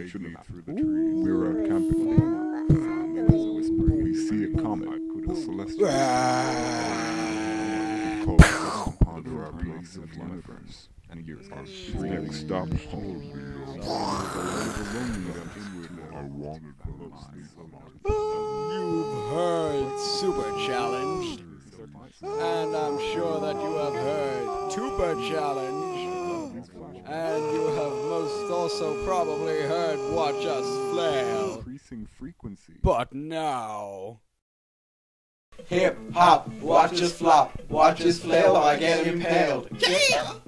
vaguely through the trees. We were out camping. We see a comet, a celestial called to ponder our place in the universe. And years getting stopped holding I wanted You've heard Super Challenge, and I'm sure that you have heard Tuber Challenge, and you have most also probably heard Watch Us Flail. Increasing frequency. But now... Hip hop, watch us flop, watch us flail or get impaled.